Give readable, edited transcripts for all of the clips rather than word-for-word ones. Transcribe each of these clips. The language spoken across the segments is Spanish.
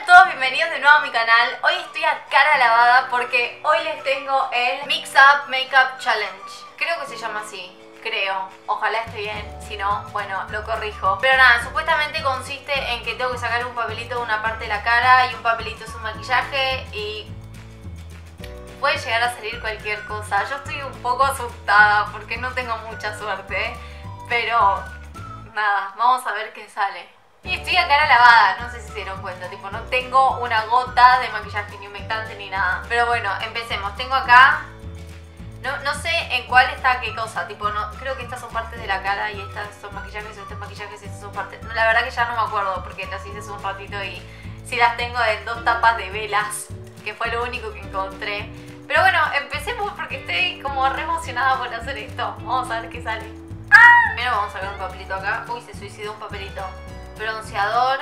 todos, bienvenidos de nuevo a mi canal. Hoy estoy a cara lavada porque hoy les tengo el Mix Up Makeup Challenge. Creo que se llama así, creo. Ojalá esté bien, si no, bueno, lo corrijo. Pero nada, supuestamente consiste en que tengo que sacar un papelito de una parte de la cara y un papelito de su maquillaje y puede llegar a salir cualquier cosa. Yo estoy un poco asustada porque no tengo mucha suerte, pero nada, vamos a ver qué sale. Y estoy a cara lavada, no sé si se dieron cuenta, tipo no tengo una gota de maquillaje, ni humectante, ni nada. Pero bueno, empecemos. Tengo acá, no sé en cuál está qué cosa, tipo no, creo que estas son partes de la cara y estas son maquillajes, estos maquillajes y estas son partes. No, la verdad que ya no me acuerdo porque las hice hace un ratito y sí las tengo en 2 tapas de velas, que fue lo único que encontré. Pero bueno, empecemos porque estoy como re emocionada por hacer esto. Vamos a ver qué sale. Primero vamos a sacar un papelito acá. Uy, se suicidó un papelito. Bronceador.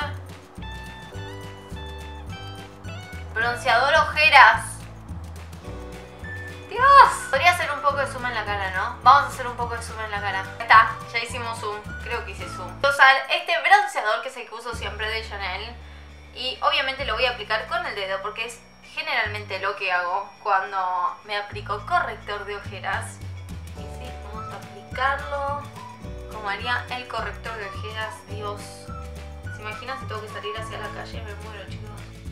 Bronceador ojeras. Dios. Podría hacer un poco de zoom en la cara, ¿no? Vamos a hacer un poco de zoom en la cara. Ahí está, ya hicimos zoom. Creo que hice zoom. Voy a usar este bronceador que es el que uso siempre de Chanel. Y obviamente lo voy a aplicar con el dedo porque es generalmente lo que hago cuando me aplico corrector de ojeras. Y sí, vamos a aplicarlo como haría el corrector de ojeras. Dios. ¿Se imaginan si tengo que salir hacia la calle? Me muero, chicos.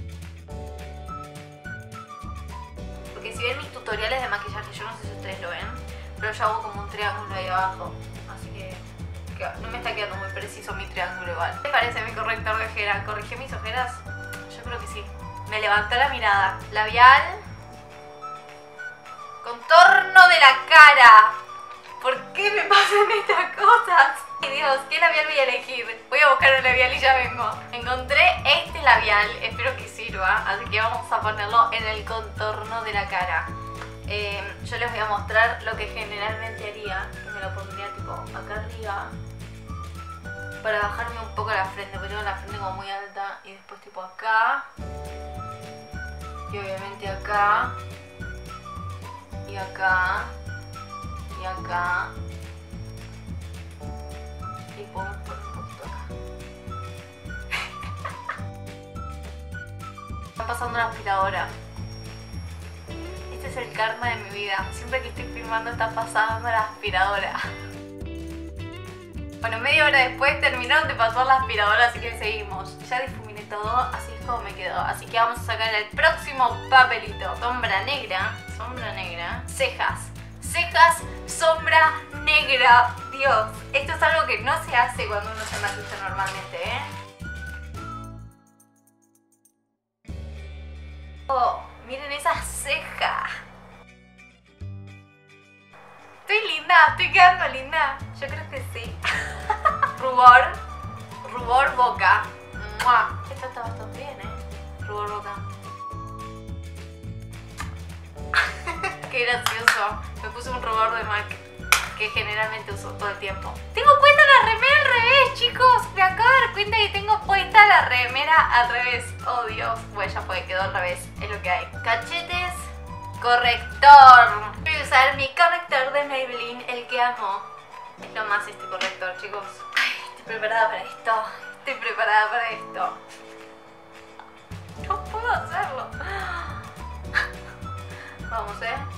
Porque si ven mis tutoriales de maquillaje, yo no sé si ustedes lo ven, pero yo hago como un triángulo ahí abajo. Así que no me está quedando muy preciso mi triángulo igual. ¿Qué parece mi corrector de ojeras? ¿Corrigió mis ojeras? Yo creo que sí. Me levantó la mirada. Labial. Contorno de la cara. ¿Por qué me pasan estas cosas? Ay Dios, ¿qué labial voy a elegir? Voy a buscar un labial y ya vengo. Encontré este labial, espero que sirva. Así que vamos a ponerlo en el contorno de la cara. Yo les voy a mostrar lo que generalmente haría. Que me lo pondría tipo acá arriba para bajarme un poco la frente, porque tengo la frente como muy alta. Y después tipo acá. Y obviamente acá. Y acá. Y acá. Y pongo por un poquito acá. Está pasando una aspiradora. Este es el karma de mi vida. Siempre que estoy filmando está pasando la aspiradora. Bueno, media hora después terminaron de pasar la aspiradora, así que seguimos. Ya difuminé todo, así es como me quedó. Así que vamos a sacar el próximo papelito. Sombra negra. Cejas. Cejas, sombra negra. Dios, esto es algo que no se hace cuando uno se maquilla normalmente, ¿eh? Oh, miren esa ceja. Estoy linda, estoy quedando linda. Yo creo que sí. Rubor boca. ¡Mua! Esto está bastante bien, ¿eh? Rubor boca. Qué gracioso. Me puse un rubor de MAC que generalmente uso todo el tiempo. Tengo puesta la remera al revés, chicos. Me acabo de dar cuenta que tengo puesta la remera al revés. Oh Dios. Bueno, ya fue, quedó al revés. Es lo que hay. Cachetes. Corrector. Voy a usar mi corrector de Maybelline, el que amo. Es lo más este corrector, chicos. Ay, estoy preparada para esto. Estoy preparada para esto. No puedo hacerlo. Vamos,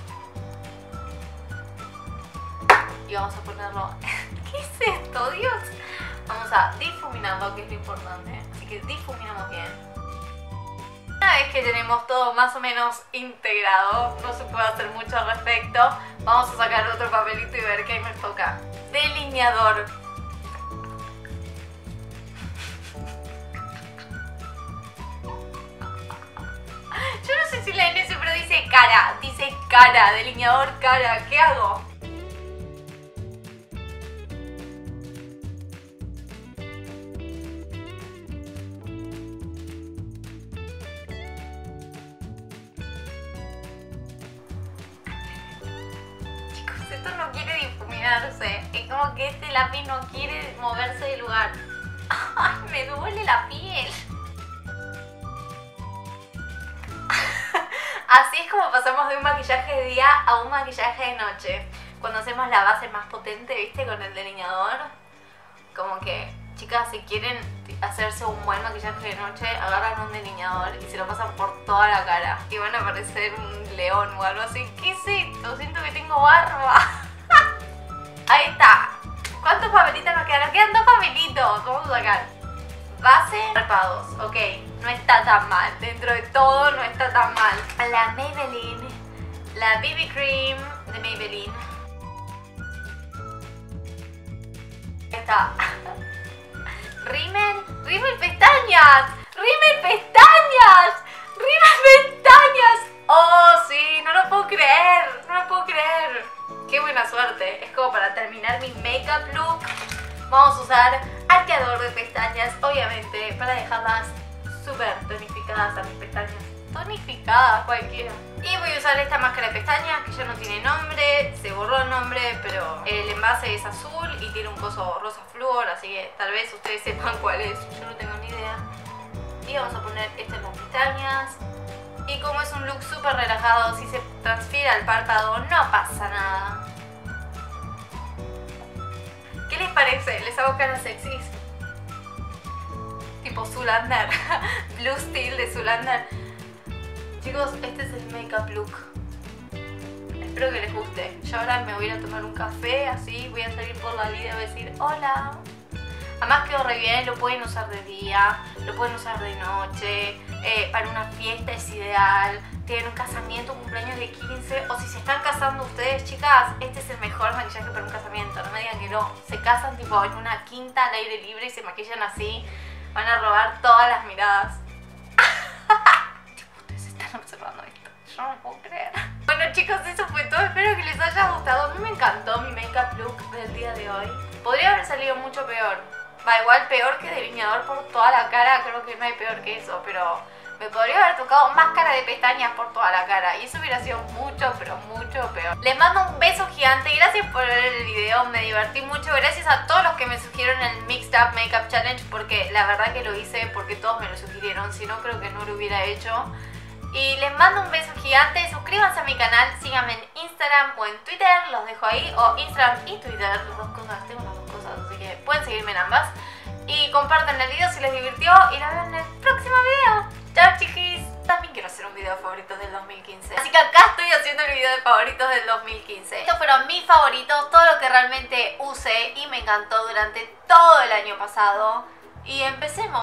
y vamos a ponerlo. ¿Qué es esto, Dios? Vamos a difuminarlo, que es lo importante. Así que difuminamos bien. Una vez que tenemos todo más o menos integrado, no se puede hacer mucho al respecto. Vamos a sacar otro papelito y ver qué me toca. Delineador. Yo no sé si la NS, pero dice cara. Dice cara, delineador cara. ¿Qué hago? Chicos, esto no quiere difuminarse. Es como que este lápiz no quiere moverse del lugar. Ay, me duele la piel. Así es como pasamos de un maquillaje de día a un maquillaje de noche. Cuando hacemos la base más potente, ¿viste? Con el delineador. Como que, chicas, si quieren hacerse un buen maquillaje de noche, agarran un delineador y se lo pasan por toda la cara. Y van a parecer un león o algo así. ¿Qué es esto? Siento que tengo barba. Ahí está. ¿Cuántos papelitos nos quedan? Nos quedan 2 papelitos. Vamos a sacar. Base, párpados. Ok, no está tan mal. Dentro de todo no está tan mal. La Maybelline. La BB Cream de Maybelline. Ahí está. Rímel pestañas. Rímel pestañas. Rímel pestañas. Oh, sí, no lo puedo creer. No lo puedo creer. Qué buena suerte. Es como para terminar mi makeup look. Vamos a usar arqueador de pestañas, obviamente, para dejarlas súper tonificadas a mis pestañas. Tonificadas cualquiera. Y voy a usar esta máscara de pestañas que ya no tiene nombre. Se borró el nombre, pero el envase es azul y tiene un coso rosa flúor, así que tal vez ustedes sepan cuál es. Yo no tengo ni idea. Y vamos a poner esto en las pestañas. Y como es un look súper relajado, si se transfiere al párpado no pasa nada. ¿Qué les parece? ¿Les hago caras sexys? Tipo Zoolander. Blue Steel de Zoolander. Chicos, este es el makeup look. Espero que les guste. Yo ahora me voy a ir a tomar un café, así voy a salir por la vida y voy a decir hola. Además quedó re bien, lo pueden usar de día, lo pueden usar de noche, para una fiesta es ideal, tienen un casamiento, un cumpleaños de 15, o si se están casando ustedes, chicas, este es el mejor maquillaje para un casamiento, no me digan que no. Se casan tipo en una quinta al aire libre y se maquillan así, van a robar todas las miradas. Tipo, ustedes están observando esto, yo no lo puedo creer. Bueno chicos, eso fue todo, espero que les haya gustado. A mí me encantó mi makeup look del día de hoy. Podría haber salido mucho peor. Va, igual peor que delineador por toda la cara, creo que no hay peor que eso, pero me podría haber tocado máscara de pestañas por toda la cara y eso hubiera sido mucho, pero mucho peor. Les mando un beso gigante, gracias por ver el video, me divertí mucho, gracias a todos los que me sugirieron el Mixed Up Makeup Challenge, porque la verdad que lo hice porque todos me lo sugirieron, si no creo que no lo hubiera hecho. Y les mando un beso gigante, suscríbanse a mi canal, síganme en Instagram o en Twitter, los dejo ahí, o Instagram y Twitter, las dos cosas, tengo las dos cosas, así que pueden seguirme en ambas. Y compartan el video si les divirtió y nos vemos en el próximo video. Chao chiquis. También quiero hacer un video de favoritos del 2015. Así que acá estoy haciendo el video de favoritos del 2015. Estos fueron mis favoritos, todo lo que realmente usé y me encantó durante todo el año pasado. Y empecemos.